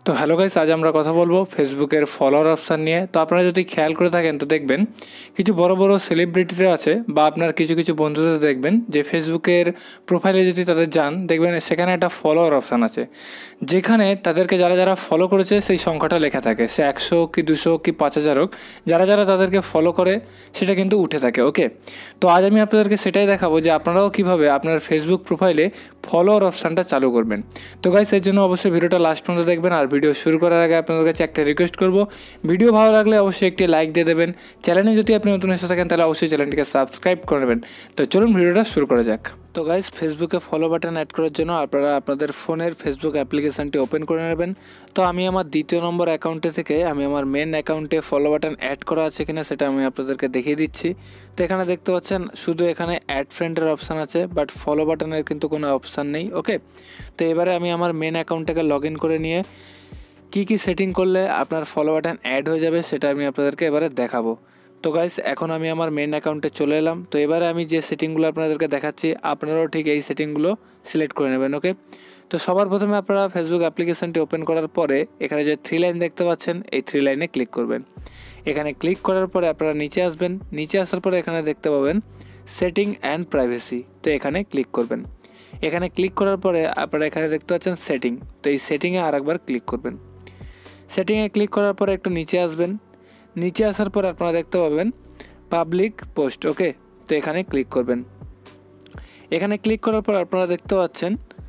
তো hello guys, আজ আমরা কথা বলবো ফেসবুকের ফলোয়ার অপশান নিয়ে। তো আপনারা যদি খেয়াল করে থাকেন তো দেখবেন কিছু বড় বড় সেলিব্রিটিরা আছে বা আপনার কিছু কিছু বন্ধুদের দেখবেন যে ফেসবুকের প্রোফাইলে যদি তাদের যান দেখবেন সেখানে একটা ফলোয়ার অপশান আছে, যেখানে তাদেরকে যারা যারা ফলো করেছে সেই সংখ্যাটা লেখা থাকে, সে 100 কি 200 কি 5000 হোক, যারা যারা তাদেরকে ফলো করে সেটা কিন্তু উঠে থাকে। ওকে, তো আজ আমি আপনাদেরকে সেটাই দেখাবো যে আপনারাও কীভাবে আপনার ফেসবুক প্রোফাইলে ফলোয়ার অপশানটা চালু করবেন। তো গাইস, এর জন্য অবশ্যই ভিডিওটা লাস্ট পর্যন্ত দেখবেন। আর ভিডিও শুরু করার আগে আপনাদের কাছে একটা রিকোয়েস্ট করব, ভিডিও ভালো লাগলে অবশ্যই একটি লাইক দিয়ে দেবেন। চ্যানেলে যদি আপনি নতুন এসে থাকেন তাহলে অবশ্যই চ্যানেলটিকে সাবস্ক্রাইব করে নেবেন। তো চলুন ভিডিওটা শুরু করা যাক। তো গাইস, ফেসবুকে ফলো বাটন অ্যাড করার জন্য আপনারা আপনাদের ফোনের ফেসবুক অ্যাপ্লিকেশানটি ওপেন করে নেবেন। তো আমি আমার দ্বিতীয় নম্বর অ্যাকাউন্টে থেকে আমি আমার মেন অ্যাকাউন্টে ফলো বাটন অ্যাড করা আছে কিনা সেটা আমি আপনাদেরকে দেখিয়ে দিচ্ছি। তো এখানে দেখতে পাচ্ছেন শুধু এখানে অ্যাড ফ্রেন্ডের অপশান আছে, বাট ফলো বাটনের কিন্তু কোনো অপশান নেই। ওকে, তো এবারে আমি আমার মেন অ্যাকাউন্টটাকে লগ ইন করে নিয়ে কী সেটিং করলে আপনার ফলো বাটন অ্যাড হয়ে যাবে সেটা আমি আপনাদেরকে এবারে দেখাবো। তো গাইস, এখন আমি আমার মেন অ্যাকাউন্টে চলে এলাম। তো এবারে আমি যে সেটিংগুলো আপনাদেরকে দেখাচ্ছি আপনারাও ঠিক এই সেটিংগুলো সিলেক্ট করে নেবেন। ওকে, তো সবার প্রথমে আপনারা ফেসবুক অ্যাপ্লিকেশানটি ওপেন করার পরে এখানে যে 3 লাইন দেখতে পাচ্ছেন এই 3 লাইনে ক্লিক করবেন। এখানে ক্লিক করার পরে আপনারা নিচে আসবেন, নিচে আসার পরে এখানে দেখতে পাবেন সেটিং অ্যান্ড প্রাইভেসি। তো এখানে ক্লিক করবেন। এখানে ক্লিক করার পরে আপনারা এখানে দেখতে পাচ্ছেন সেটিং। তো এই সেটিংয়ে আরেকবার ক্লিক করবেন। সেটিংয়ে ক্লিক করার পরে একটু নিচে আসবেন, নিচে আসার পর আপনারা দেখতে পাবেন পাবলিক পোস্ট। ওকে, তো এখানে ক্লিক করবেন। এখানে ক্লিক করার পর আপনারা দেখতে পাচ্ছেন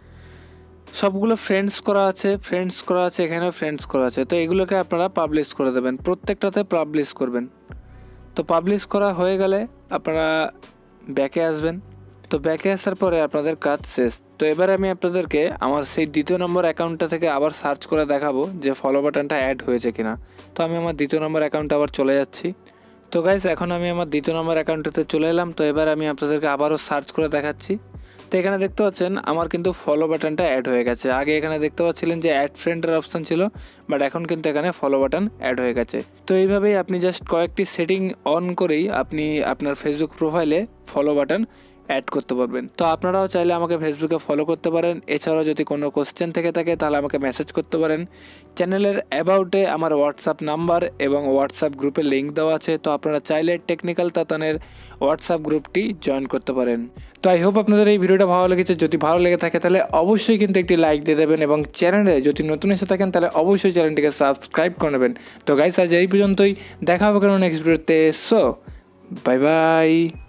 সবগুলো ফ্রেন্ডস করা আছে, এখানেও ফ্রেন্ডস করা আছে। তো এগুলোকে আপনারা পাবলিশ করে দেবেন, প্রত্যেকটাতে পাবলিশ করবেন। তো পাবলিশ করা হয়ে গেলে আপনারা ব্যাকে আসবেন। তো ব্যাকে আসার পরে আপনাদের কাজ শেষ। তো এবারে আমি আপনাদেরকে আমার সেই দ্বিতীয় নম্বর অ্যাকাউন্টটা থেকে আবার সার্চ করে দেখাবো যে ফলো বাটনটা অ্যাড হয়েছে কিনা। তো আমি আমার দ্বিতীয় নম্বর অ্যাকাউন্টে আবার চলে যাচ্ছি। তো গাইস, এখন আমি আমার দ্বিতীয় নম্বর অ্যাকাউন্টটাতে চলে এলাম। তো এবার আমি আপনাদেরকে আবারও সার্চ করে দেখাচ্ছি। তো এখানে দেখতে পাচ্ছেন আমার কিন্তু ফলো বাটনটা অ্যাড হয়ে গেছে। আগে এখানে দেখতে পাচ্ছিলেন যে অ্যাড ফ্রেন্ডের অপশান ছিল, বাট এখন কিন্তু এখানে ফলো বাটন অ্যাড হয়ে গেছে। তো এইভাবেই আপনি জাস্ট কয়েকটি সেটিং অন করেই আপনি আপনার ফেসবুক প্রোফাইলে ফলো বাটন অ্যাড করতে পারবেন। তো আপনারাও চাইলে আমাকে ফেসবুকে ফলো করতে পারেন। এছাড়াও যদি কোনো কোশ্চেন থেকে থাকে তাহলে আমাকে মেসেজ করতে পারেন। চ্যানেলের অ্যাবাউটে আমার হোয়াটসঅ্যাপ নাম্বার এবং হোয়াটসঅ্যাপ গ্রুপের লিঙ্ক দেওয়া আছে। তো আপনারা চাইলে টেকনিক্যাল তাতানের হোয়াটসঅ্যাপ গ্রুপটি জয়েন করতে পারেন। তো আই হোপ আপনাদের এই ভিডিওটা ভালো লেগেছে। যদি ভালো লেগে থাকে তাহলে অবশ্যই কিন্তু একটি লাইক দিয়ে দেবেন এবং চ্যানেলে যদি নতুন এসে থাকেন তাহলে অবশ্যই চ্যানেলটিকে সাবস্ক্রাইব করে নেবেন। তো গাইস, আজ এই পর্যন্তই, দেখা হবে কোনো নেক্সট ভিডিওতে। So bye by.